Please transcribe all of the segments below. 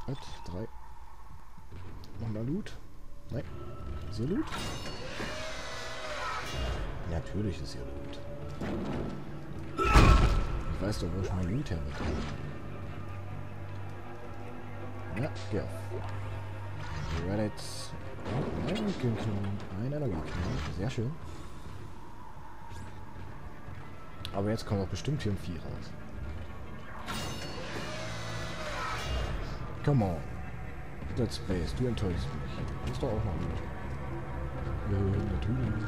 Und 3. Nochmal Loot. Nein. Ist hier Loot? Natürlich ist hier Loot. Ich weiß doch, wo ich mein Loot herbekomme. Ja, geh auf. Reddit. Ein Energieknoten. Ein Energieknoten. Sehr schön. Aber jetzt kommt auch bestimmt hier ein Vieh raus. Come on. Dead Space, du enttäuschst mich. Das ist doch auch noch gut. Natürlich.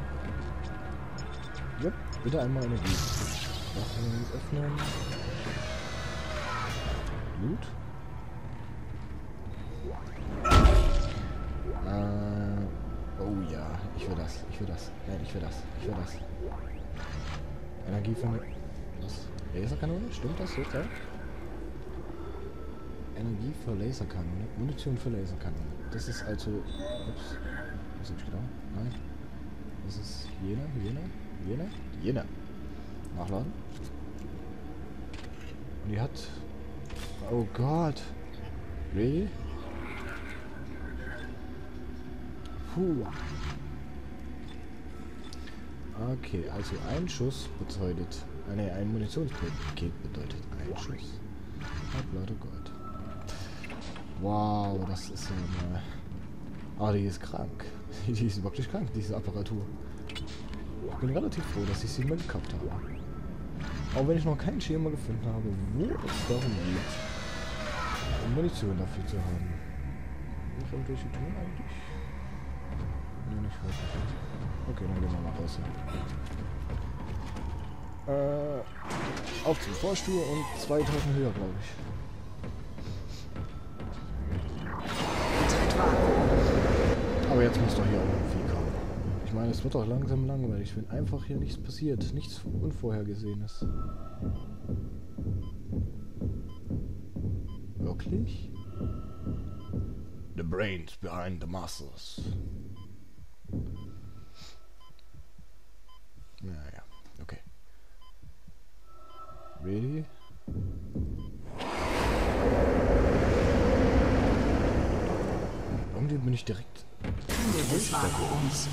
Yep, bitte einmal Energie. Sachen öffnen. Loot. Oh ja, ich will das. Ich will das. Nein, ich will das. Ich will das. Energie für eine... Was? Laserkanone? Stimmt das? Steht da? Energie für Laserkanone. Munition für Laserkanone. Das ist also... Ups. Was hab ich gedacht? Nein. Das ist jene. Nachladen. Und die hat... Oh Gott. Really? Puh. Okay, also ein Schuss bedeutet... Ne, ein Munitionspaket bedeutet ein Schuss. Halbleiter Gold. Wow, das ist ja mal... Ah, die ist krank. Die ist wirklich krank, diese Apparatur. Ich bin relativ froh, dass ich sie mal gekauft habe. Auch wenn ich noch keinen Schema gefunden habe, wo es darum geht, Munition dafür zu haben. Noch irgendwelche tun eigentlich? Ne, nicht wirklich. Okay, dann gehen wir mal raus hier. Auf zum Vorstuhl und 2000 höher, glaube ich. Aber jetzt muss doch hier auch irgendwie kommen. Ich meine, es wird doch langsam langweilig, wenn einfach hier nichts passiert. Nichts Unvorhergesehenes. Wirklich? The brains behind the muscles. Naja, okay. Really? Irgendwie bin ich direkt... Des Vakuums.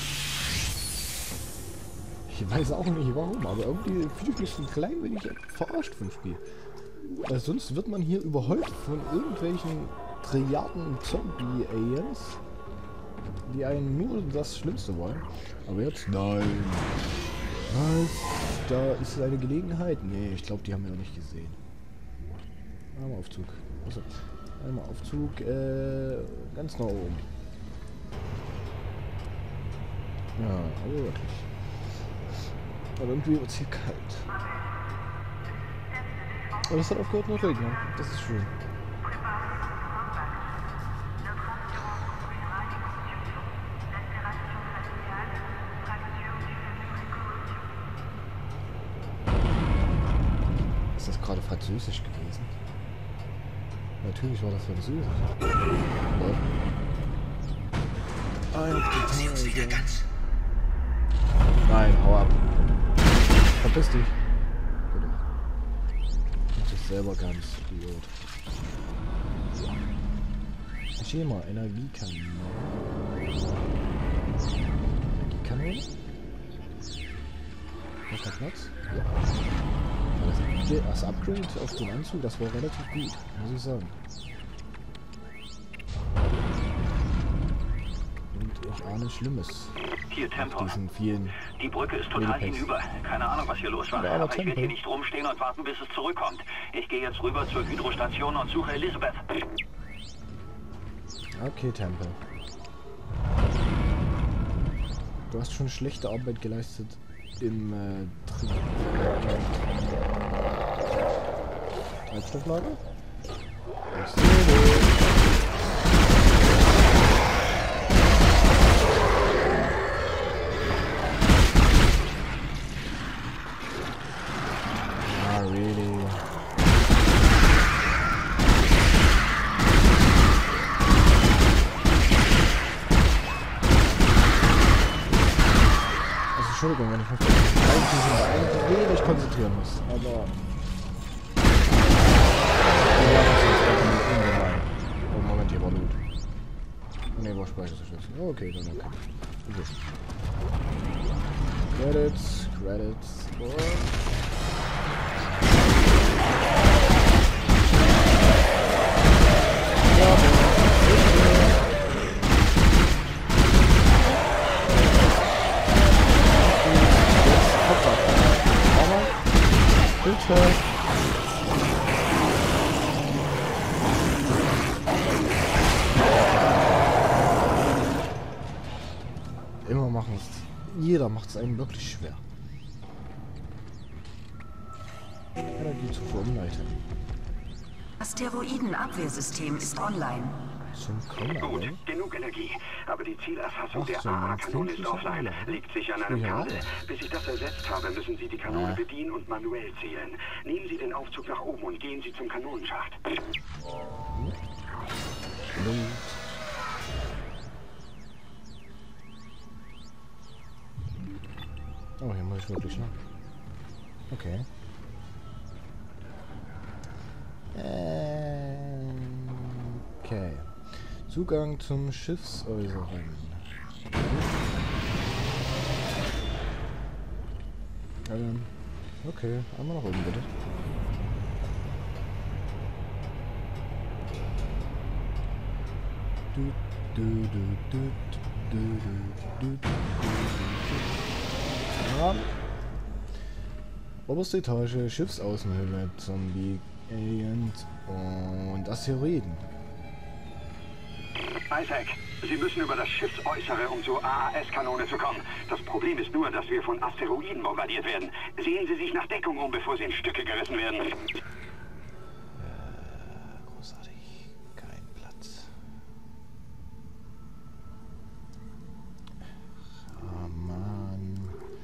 Ich weiß auch nicht warum, aber irgendwie fühle ich mich so ein klein wenig verarscht vom Spiel. Weil sonst wird man hier überhäuft von irgendwelchen Trilliarden Zombie-Aliens, die einen nur das Schlimmste wollen. Aber jetzt... Nein. Was? Da ist eine Gelegenheit? Nee, ich glaube, die haben wir noch nicht gesehen. Einmal Aufzug. Also, einmal Aufzug, ganz nach oben. Ja, aber wirklich. Aber irgendwie wird es hier kalt. Aber es hat aufgehört zu regnen. Das ist schön. Ist das gerade Französisch gewesen? Natürlich war das Französisch. Nein, hau ab. Verpiss dich. Oder? Das ist selber ganz Idiot. Schema, Energiekanone. Energiekanone? Hat der Platz? Ja. Das Upgrade auf den Anzug, das war relativ gut, muss ich sagen. Und ich ahne Schlimmes. Hier Tempo. Diesen vielen Die Brücke ist total Medipacks. hinüber. Keine Ahnung, was hier los war. Ja, aber aber ich werde hier nicht rumstehen und warten, bis es zurückkommt. Ich gehe jetzt rüber zur Hydrostation und suche Elizabeth. Okay, Temple. Du hast schon schlechte Arbeit geleistet im Treibstofflager? Ich sehe dich. Ah, really? Also, Entschuldigung, wenn ich mich ein wenig konzentrieren muss, aber... Ja, das ist unnormal. aber Speicherverschlüssel. Okay, dann okay. Credits, Credits und... Bitte. Immer machen es. Jeder macht es einem wirklich schwer. Energiezufuhr umleiten. Asteroidenabwehrsystem ist online. Zum Kommen. Gut, genug Energie. Aber die Zielerfassung Ach der so, AA-Kanone ist das ist offline. ja Liegt sicher an einem ja. Kabel. Bis ich das ersetzt habe, müssen Sie die Kanone bedienen und manuell zielen. Nehmen Sie den Aufzug nach oben und gehen Sie zum Kanonenschacht. Oh, hier muss ich wirklich noch. Okay. Okay. Zugang zum Schiffsäußeren. Okay, einmal nach oben bitte. Ja. Oberste Etage, Schiffsaußenhülle, Zombie, Aliens und Asteroiden. Isaac, Sie müssen über das Schiffsäußere, um zur AAS-Kanone zu kommen. Das Problem ist nur, dass wir von Asteroiden bombardiert werden. Sehen Sie sich nach Deckung um, bevor Sie in Stücke gerissen werden. Großartig. Kein Platz. Ah, Mann.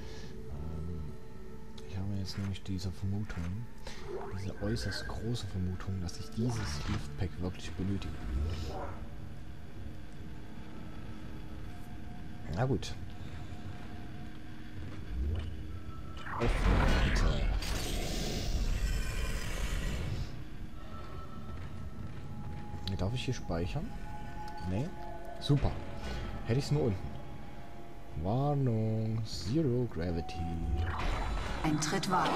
Ich habe jetzt nämlich diese Vermutung, diese äußerst große Vermutung, dass ich dieses Liftpack wirklich benötige. Na gut. Öffnen, bitte. Darf ich hier speichern? Nee? Super. Hätte ich es nur unten. Warnung. Zero Gravity. Eintritt wagen.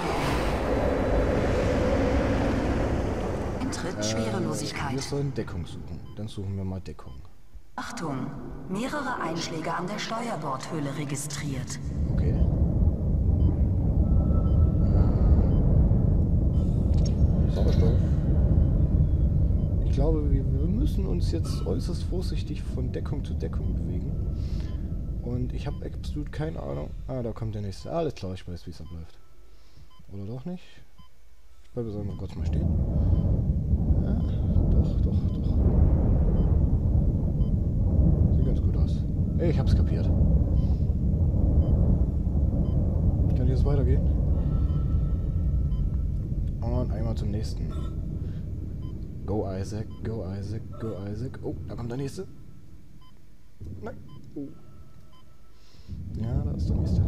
Eintritt Schwerelosigkeit. Wir sollen Deckung suchen. Dann suchen wir mal Deckung. Achtung! Mehrere Einschläge an der Steuerbordhülle registriert. Okay. Sauerstoff. Ich glaube, wir müssen uns jetzt äußerst vorsichtig von Deckung zu Deckung bewegen. Und ich habe absolut keine Ahnung. Ah, da kommt der nächste. Alles klar, ich weiß, wie es abläuft. Oder doch nicht? Ich bleibe jetzt einfach kurz mal stehen. Ja, doch. Sieht ganz gut aus. Ey, ich hab's kapiert. Kann ich jetzt weitergehen? Und einmal zum nächsten. Go Isaac, go Isaac, go Isaac. Oh, da kommt der nächste. Nein. Oh. Ja, da ist der nächste.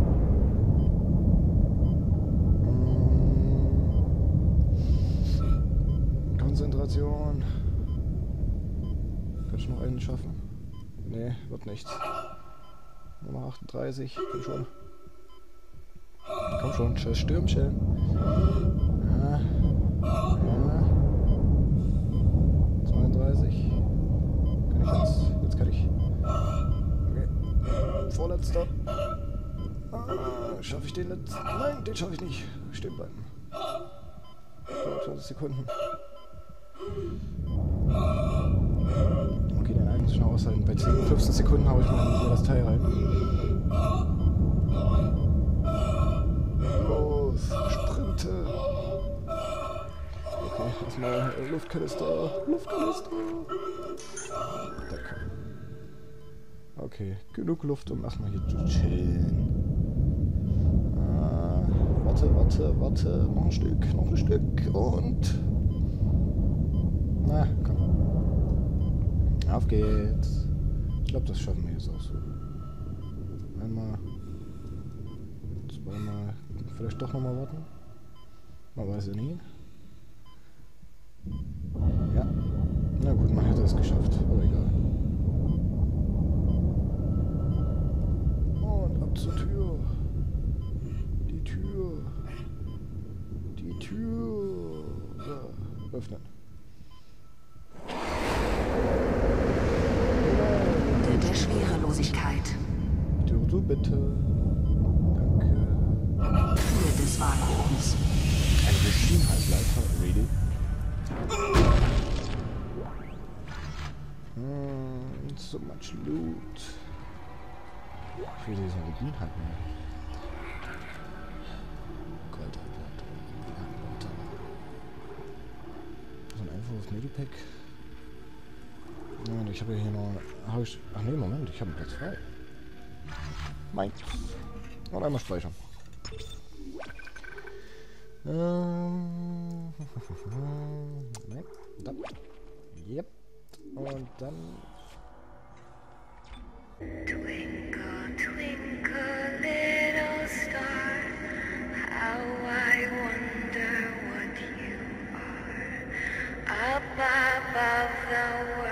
Konzentration. Kann ich noch einen schaffen? Nee, wird nichts. Nummer 38, komm schon. Komm schon, scheiß Stürmchen. Ja. 32. Kann ich jetzt? Jetzt kann ich. Okay. Vorletzter. Schaffe ich den letzten? Nein, den schaffe ich nicht. Stehen bleiben. 25 Sekunden. Okay, den einen muss ich noch aushalten. Bei 10, 15 Sekunden haue ich mal das Teil rein. Los, Sprinte. Okay, erstmal Luftkanister. Danke. Okay, genug Luft, um erstmal hier zu chillen. Warte. Noch ein Stück und... Na, komm. Auf geht's. Ich glaube, das schaffen wir jetzt auch so. Einmal. Zweimal. Vielleicht doch nochmal warten. Man weiß ja nie. Ja. Na gut, man hätte es geschafft. Aber egal. zur Tür. Die Tür. Die Tür. So, öffnen. Der Schwerelosigkeit. Tür zu, bitte. Danke. Tür des Vakuums. Ein Maschinenhalbleiter, really? So much loot. Ich will diesen Rubin halten. Goldhalbleiter. So ein einfaches Medipack. Und ich habe hier noch... Ach nee, Moment, ich habe einen Platz frei. Meins. Und einmal speichern. Nein, dann. Yep. Und dann. Twinkle, twinkle, little star, how I wonder what you are. Up above the world.